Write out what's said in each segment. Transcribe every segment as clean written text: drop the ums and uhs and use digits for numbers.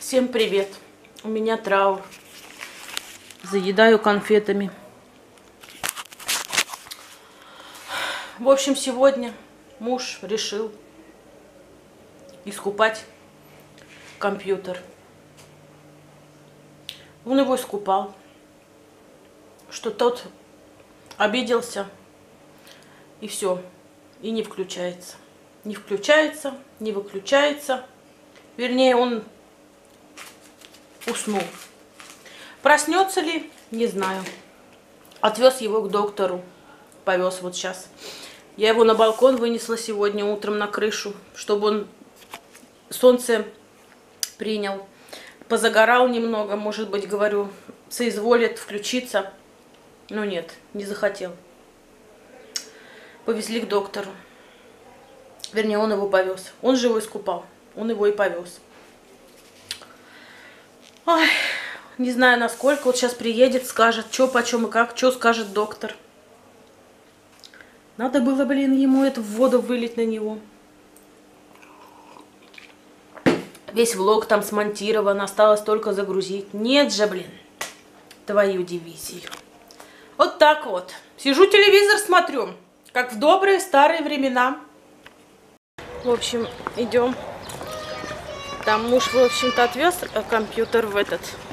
Всем привет! У меня траур. Заедаю конфетами. В общем, сегодня муж решил искупать компьютер. Он его искупал, что тот обиделся, и все, и не включается. Не включается, не выключается. Вернее, он уснул. Проснется ли? Не знаю. Отвез его к доктору. Повез вот сейчас. Я его на балкон вынесла сегодня утром на крышу, чтобы он солнце принял. Позагорал немного, может быть, говорю, соизволит включиться. Но нет, не захотел. Повезли к доктору. Вернее, он его повез. Он же его искупал. Он его и повез. Ой, не знаю насколько. Вот сейчас приедет, скажет, что, почем и как, что скажет доктор. Надо было, блин, ему эту воду вылить на него. Весь влог там смонтирован, осталось только загрузить. Нет же, блин, твою дивизию. Вот так вот. Сижу, телевизор смотрю, как в добрые старые времена. В общем, идем. Там муж, в общем-то, отвез компьютер в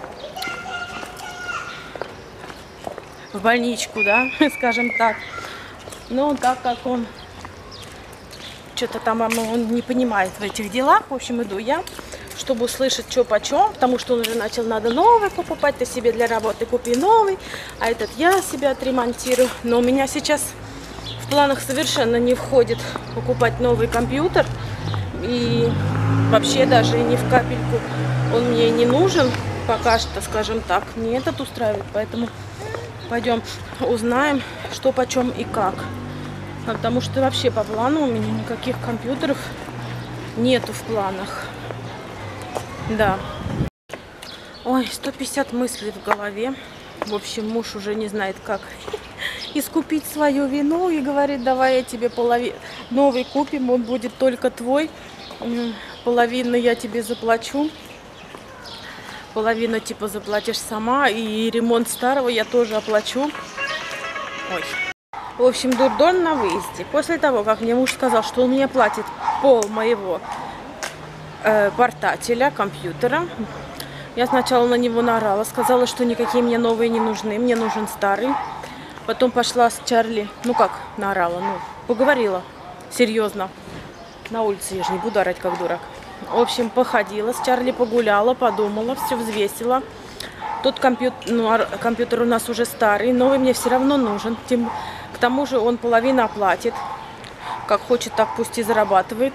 больничку, да, скажем так. Но так как он что-то там он не понимает в этих делах, в общем, иду я, чтобы услышать, что почем, потому что он уже начал, надо новый покупать, ты себе для работы купи новый, а этот я себе отремонтирую. Но у меня сейчас в планах совершенно не входит покупать новый компьютер, и вообще даже ни в капельку он мне не нужен, пока что, скажем так, мне этот устраивает, поэтому пойдем узнаем, что почем и как. Потому что вообще по плану у меня никаких компьютеров нету в планах. Да. Ой, 150 мыслей в голове. В общем, муж уже не знает, как искупить свою вину. И говорит, давай я тебе новый купим, он будет только твой. Половину я тебе заплачу. Половину типа заплатишь сама. И ремонт старого я тоже оплачу. Ой. В общем, дурдом на выезде. После того, как мне муж сказал, что он мне платит пол моего портатиля, компьютера, я сначала на него наорала, сказала, что никакие мне новые не нужны, мне нужен старый. Потом пошла с Чарли, ну как наорала, ну поговорила серьезно. На улице я же не буду орать, как дурак. В общем, походила с Чарли, погуляла, подумала, все взвесила. Тот компьютер у нас уже старый, новый мне все равно нужен. К тому же он половину оплатит. Как хочет, так пусть и зарабатывает.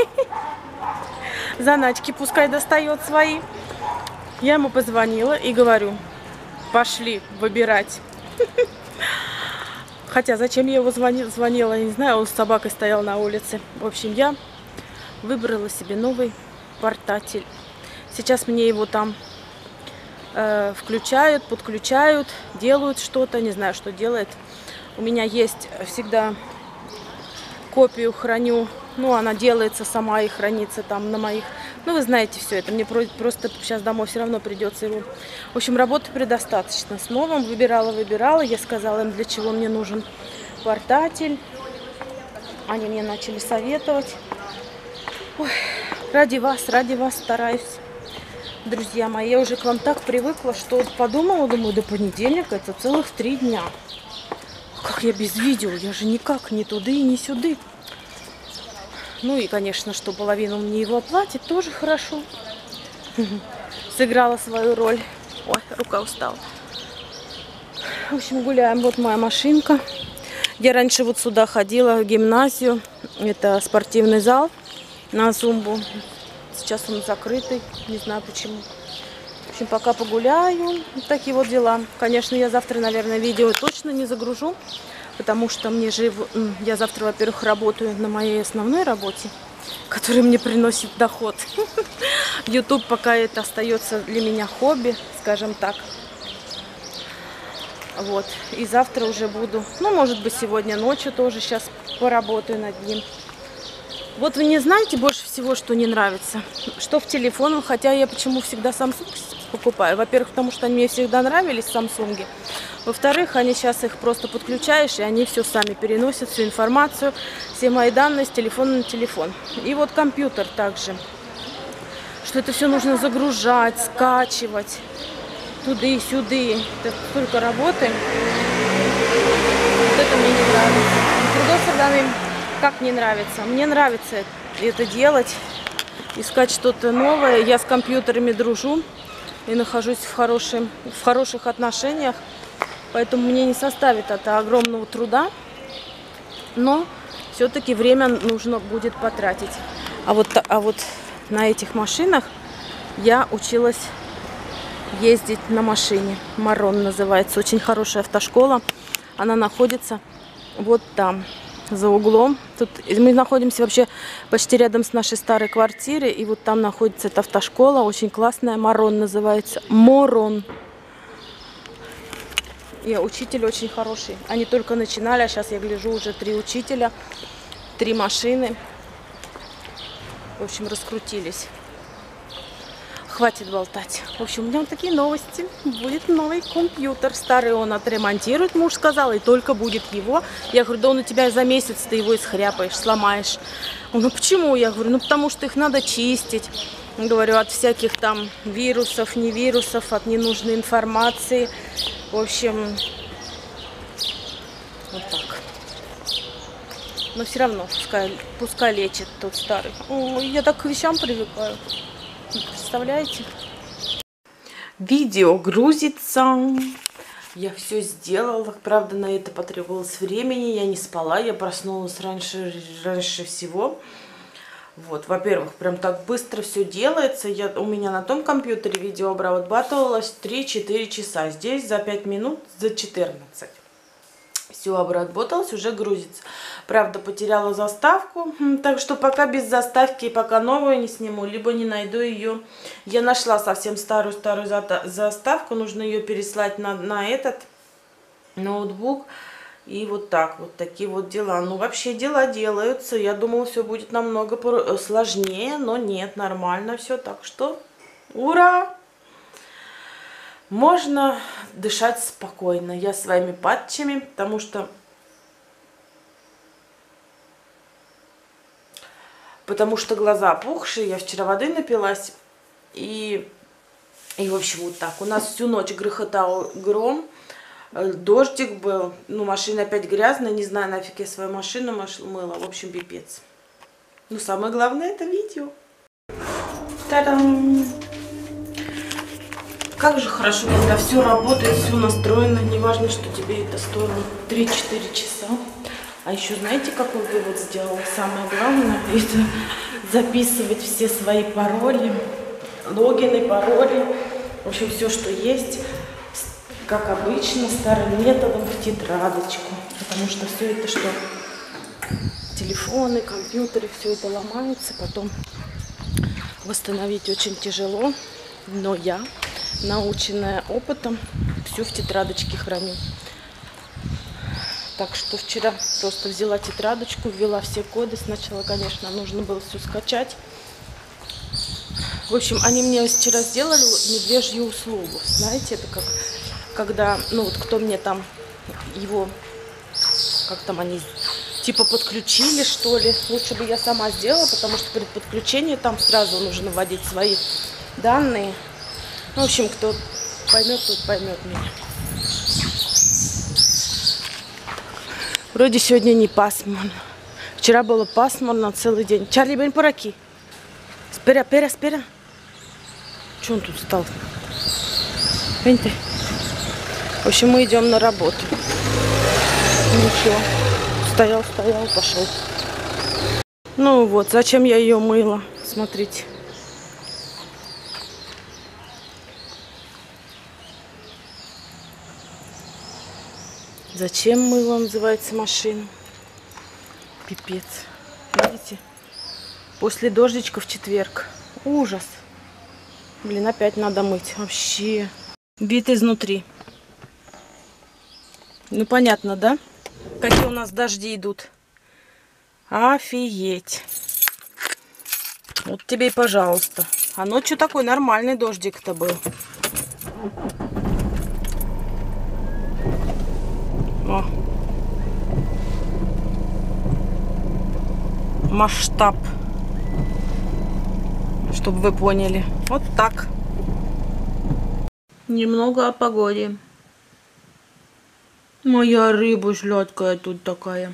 Заначки пускай достает свои. Я ему позвонила и говорю, пошли выбирать. Хотя зачем я его звонила, я не знаю, он с собакой стоял на улице. В общем, я выбрала себе новый портатиль. Сейчас мне его там включают, подключают, делают что-то, не знаю, что делает. У меня есть всегда копию храню, ну, она делается сама и хранится там на моих. Ну, вы знаете все это, мне просто сейчас домой все равно придется его. В общем, работы предостаточно. С новым выбирала, я сказала им, для чего мне нужен портатиль. Они мне начали советовать. Ой, ради вас стараюсь. Друзья мои, я уже к вам так привыкла, что подумала, думаю, до понедельника это целых 3 дня. Как я без видео, я же никак ни туды и ни сюды. Ну и, конечно, что половину мне его оплатит, тоже хорошо. Сыграла свою роль. Ой, рука устала. В общем, гуляем. Вот моя машинка. Я раньше вот сюда ходила, в гимназию. Это спортивный зал на зумбу. Сейчас он закрытый, не знаю почему. В общем, пока погуляю. Вот такие вот дела. Конечно, я завтра, наверное, видео точно не загружу. Потому что я завтра, во-первых, работаю на моей основной работе, которая мне приносит доход. YouTube пока это остается для меня хобби, скажем так. Вот. И завтра уже буду, ну, может быть, сегодня ночью тоже сейчас поработаю над ним. Вот вы не знаете больше всего, что не нравится? Что в телефонах, хотя я почему всегда Samsung покупаю. Во-первых, потому что они мне всегда нравились, Samsung. Во-вторых, они сейчас их просто подключаешь, и они все сами переносят, всю информацию, все мои данные с телефона на телефон. И вот компьютер также. Что это все нужно загружать, скачивать, туды-сюды. Это столько работы. Вот это мне не нравится. С другой стороны, как не нравится? Мне нравится это делать, искать что-то новое. Я с компьютерами дружу и нахожусь в хороших отношениях. Поэтому мне не составит это огромного труда. Но все-таки время нужно будет потратить. А вот на этих машинах я училась ездить на машине. Марон называется. Очень хорошая автошкола. Она находится вот там, за углом. Тут мы находимся вообще почти рядом с нашей старой квартирой. И вот там находится эта автошкола. Очень классная. Марон называется. Морон. И учитель очень хороший. Они только начинали, а сейчас я гляжу, уже 3 учителя, 3 машины. В общем, раскрутились. Хватит болтать. В общем, у меня вот такие новости. Будет новый компьютер. Старый он отремонтирует, муж сказал, и только будет его. Я говорю, да он у тебя за месяц ты его исхряпаешь, сломаешь. Он, ну почему? Я говорю, ну потому что их надо чистить. Говорю, от всяких там вирусов, не вирусов, от ненужной информации. В общем, вот так. Но все равно, пускай лечит тот старый. О, я так к вещам привыкаю. Представляете? Видео грузится. Я все сделала. Правда, на это потребовалось времени. Я не спала. Я проснулась раньше всего. Вот, во-первых, прям так быстро все делается. У меня на том компьютере видео обрабатывалось 3-4 часа. Здесь за 5 минут, за 14. Все обработалось, уже грузится. Правда, потеряла заставку. Так что пока без заставки и пока новую не сниму, либо не найду ее. Я нашла совсем старую заставку. Нужно ее переслать на этот ноутбук. И вот так, вот такие вот дела. Ну, вообще дела делаются. Я думала, все будет намного сложнее, но нет, нормально все. Так что, ура! Можно дышать спокойно. Я своими патчами, потому что глаза опухшие. Я вчера воды напилась. И в общем, вот так. У нас всю ночь грохотал гром. Дождик был, ну машина опять грязная, не знаю, нафиг я свою машину мыла, в общем, пипец. Но самое главное это видео. Та-дам! Как же хорошо, когда все работает, все настроено, неважно, что тебе это стоило 3-4 часа. А еще знаете, какой вывод сделала? Самое главное, это записывать все свои пароли, логины, пароли, в общем, все, что есть. Как обычно, старым методом в тетрадочку. Потому что все это, что телефоны, компьютеры, все это ломается. Потом восстановить очень тяжело. Но я, наученная опытом, все в тетрадочке храню. Так что вчера просто взяла тетрадочку, ввела все коды. Сначала, конечно, нужно было все скачать. В общем, они мне вчера сделали медвежью услугу. Знаете, это как... Когда, ну вот кто мне там его, как там они, типа подключили, что ли. Лучше бы я сама сделала, потому что при подключении там сразу нужно вводить свои данные. Ну, в общем, кто поймет, тот поймет меня. Вроде сегодня не пасмурно. Вчера было пасмурно целый день. Чарли, бен por aquí. Espera, espera, espera. Че он тут стал? Вente. В общем, мы идем на работу. Ничего. Стоял, пошел. Ну вот, зачем я ее мыла? Смотрите. Зачем мыло называется машина? Пипец. Видите? После дождичка в четверг. Ужас. Блин, опять надо мыть. Вообще. Вид изнутри. Ну, понятно, да? Какие у нас дожди идут. Офигеть. Вот тебе и пожалуйста. А ночью такой нормальный дождик-то был. О. Масштаб. Чтобы вы поняли. Вот так. Немного о погоде. Моя рыба сладкая тут такая.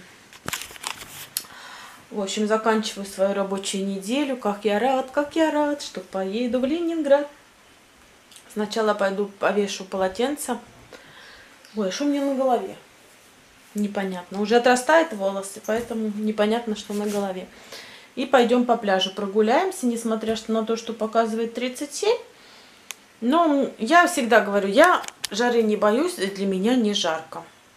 В общем, заканчиваю свою рабочую неделю. Как я рад, что поеду в Ленинград. Сначала пойду повешу полотенце. Ой, что у меня на голове? Непонятно. Уже отрастают волосы, поэтому непонятно, что на голове. И пойдем по пляжу прогуляемся, несмотря на то, что показывает 37. Но я всегда говорю, я жары не боюсь, для меня не жарко.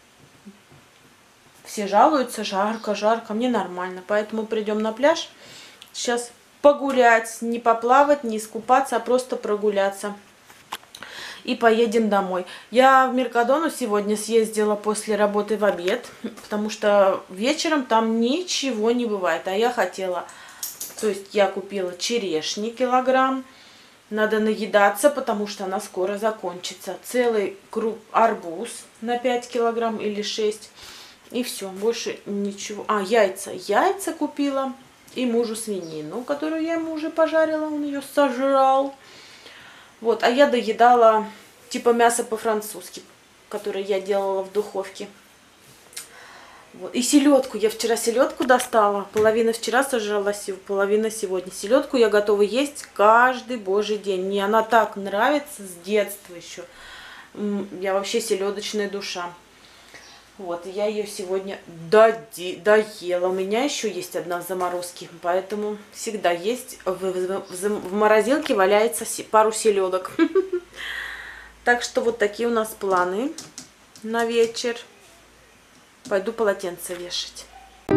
Все жалуются, жарко, жарко, мне нормально. Поэтому придем на пляж. Сейчас погулять, не поплавать, не искупаться, а просто прогуляться. И поедем домой. Я в Меркадону сегодня съездила после работы в обед, потому что вечером там ничего не бывает. А я хотела, то есть я купила черешни килограмм. Надо наедаться, потому что она скоро закончится. Целый круг арбуз на 5 килограмм или 6. И все, больше ничего. А, яйца. Яйца купила. И мужу свинину, которую я ему уже пожарила. Он ее сожрал. Вот, а я доедала типа мясо по-французски, которое я делала в духовке. Вот. И селедку. Я вчера селедку достала. Половина вчера сожрала, половина сегодня. Селедку я готова есть каждый божий день. Мне она так нравится с детства еще. Я вообще селедочная душа. Вот, и я ее сегодня доела. У меня еще есть одна в заморозке, поэтому всегда есть. В морозилке валяется пару селедок. Так что вот такие у нас планы на вечер. Пойду полотенце вешать.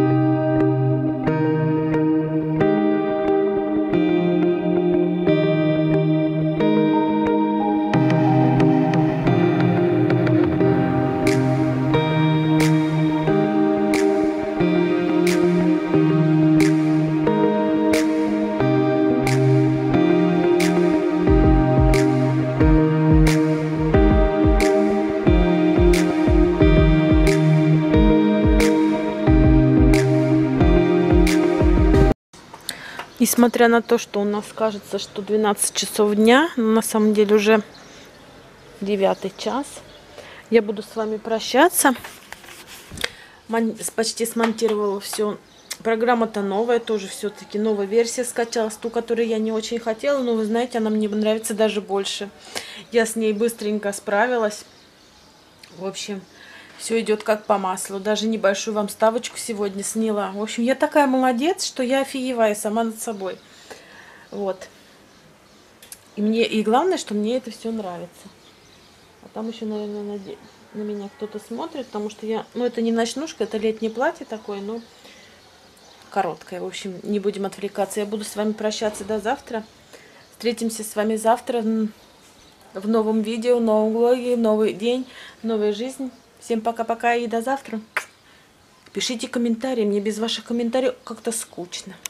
Несмотря на то, что у нас кажется, что 12 часов дня, но на самом деле уже 9 час, я буду с вами прощаться. Почти смонтировала все. Программа-то новая, тоже все-таки новая версия скачалась, ту, которую я не очень хотела, но вы знаете, она мне нравится даже больше. Я с ней быстренько справилась. В общем, все идет как по маслу. Даже небольшую вам ставочку сегодня сняла. В общем, я такая молодец, что я офигеваю сама над собой. Вот. И главное, что мне это все нравится. А там еще, наверное, на меня кто-то смотрит, потому что я... Ну, это не ночнушка, это летнее платье такое, но короткое. В общем, не будем отвлекаться. Я буду с вами прощаться до завтра. Встретимся с вами завтра в новом видео, в новом влоге, новый день, новая жизнь. Всем пока-пока и до завтра. Пишите комментарии. Мне без ваших комментариев как-то скучно.